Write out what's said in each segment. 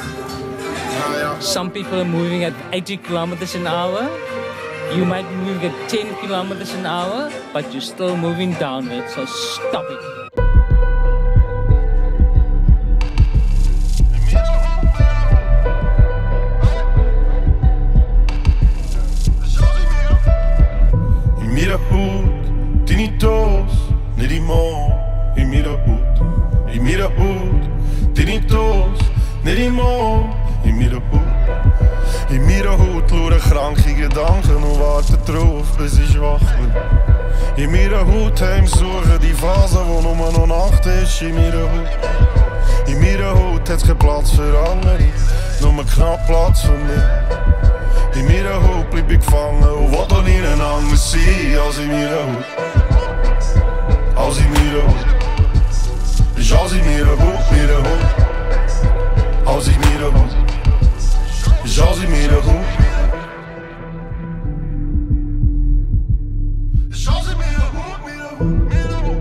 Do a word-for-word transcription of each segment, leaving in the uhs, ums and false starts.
Some people are moving at eighty kilometers an hour. You might be moving at ten kilometers an hour, but you're still moving downward, so stop it. mira goed, die niet toos, nee die mo. Je mira goed, je mira goed, die niet toos, nee die mo. Je mira goed, je mira goed, loere kranke Gedanken, hoe wat de troef, bis ich wach bin. Je mira goed, heimsuchen die Phase, wo nummer noch Nacht ist. Je mira goed, je mira goed, het geen Platz für andere, nur mehr knapp Platz für mich. In mijn hoop blieb ik vangen, wat er niet een ander zie. Als ik mijn hoop, als ik mijn hoop, dus als ik mijn hoop, mijn hoop, als ik mijn hoop, dus als ik mijn hoop, dus als ik mijn hoop, mijn hoop, mijn hoop.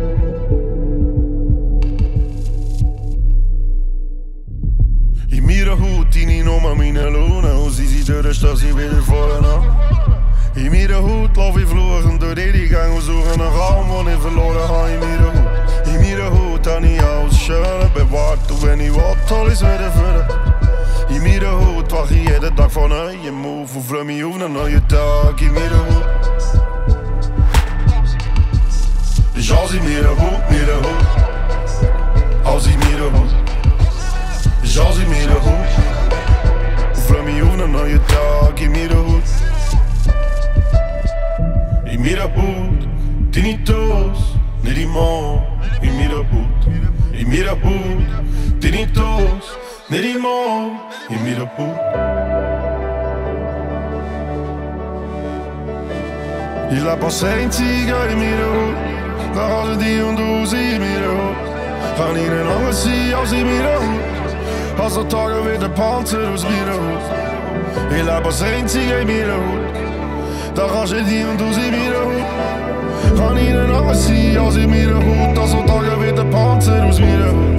Ich mira gut, die nicht nur meine Lune, und sie sieht durch, dass sie wieder vorne nach. Ich mira gut, lauf ich fluchen durch die Gang und suche einen Raum, wo ich verloren habe. Ich mira gut, ich mira gut, habe ich alles schön bewahrt, und wenn ich will, soll ich's wieder führen. Ich mira gut, wach ich jeden Tag von neuem Move und freu mich auf einen neuen Tag. Ich mira gut, ich als ich mira gut, mira gut, als ich mira gut. Dus als ik mira goed, freu mich auf einen neuen Tag. Ich mira gut, ich mira gut, die nicht toos, nee die mo. Ich mira gut, ich mira gut, die nicht toos, nee die mo. Ich mira gut. Ich laat pas één ziger, ich mira gut, daar als die und du sie, ich mira gut. Ga niet een ander zien als ik mira goed. Als de tagen weer de panzer aus mir Hut. Ich lebe als einziger in mir Hut. Da kannst du die und du sie mir Hut. Kann ihnen alles sein als in mir Hut. Als de tagen weer de panzer aus mir Hut.